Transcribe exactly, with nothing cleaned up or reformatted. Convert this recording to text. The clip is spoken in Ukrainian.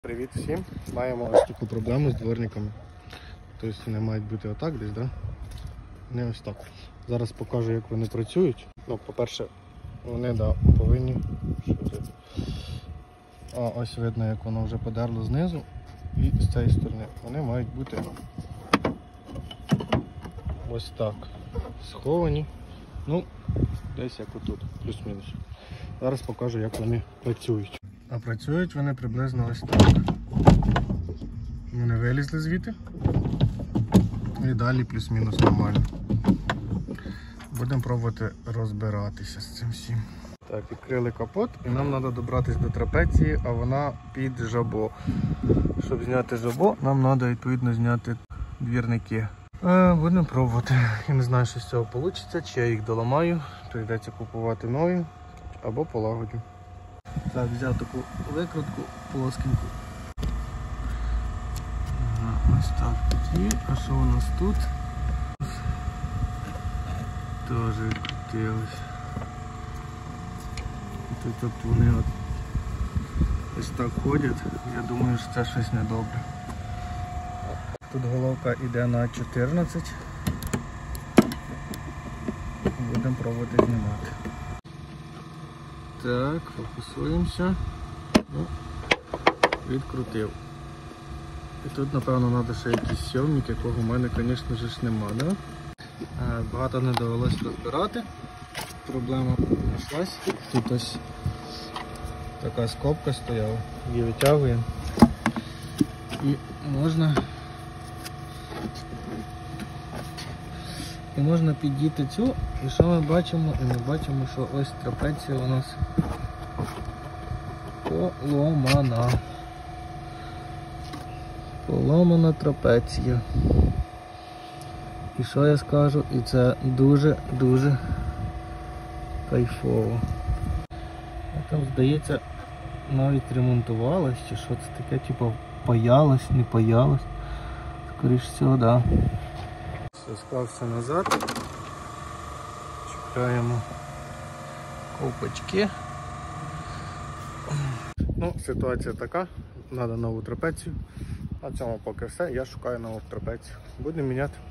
Привіт всім! Маємо ось таку проблему з дворниками. Тобто вони мають бути отак десь, да? Не ось так. Зараз покажу, як вони працюють. Ну, по-перше, вони да, повинні. Що це? А, ось видно, як воно вже подерло знизу. І з цієї сторони вони мають бути ось так. Сховані. Ну, десь як отут, плюс-мінус. Зараз покажу, як вони працюють. А працюють вони приблизно ось так. Вони вилізли звідти і далі плюс-мінус нормально. Будемо пробувати розбиратися з цим всім. Так, відкрили капот і нам треба добратися до трапеції, а вона під жабо. Щоб зняти жабо, нам треба відповідно зняти двірники. Е, будемо пробувати. Я не знаю, що з цього вийде, чи я їх доламаю, прийдеться купувати нові або полагодю. Так, взяв таку викрутку плоскеньку. Ось так тут є. А що у нас тут? Теж відкрутилось. Тут, тут вони от ось так ходять. Я думаю, що це щось недобре. Тут головка йде на чотирнадцять. Будемо пробувати знімати. Так, фокусуємося. Ну, відкрутив. І тут, напевно, треба ще якийсь сйомник, якого в мене, звісно ж, нема, да? Багато не довелося розбирати. Проблема знайшлась. Тут ось така скобка стояла, її витягуємо. І можна І можна підійти цю, і що ми бачимо? І ми бачимо, що ось трапеція у нас поломана. Поломана трапеція. І що я скажу? І це дуже-дуже кайфово. А там, здається, навіть ремонтувалось, чи що це таке, типу паялось, не паялось. Скоріше всього, так. Да. Все, склався назад. Чіпляємо ковпачки. Ну, ситуація така, треба нову трапецію. На цьому поки все, я шукаю нову трапецію. Будемо міняти.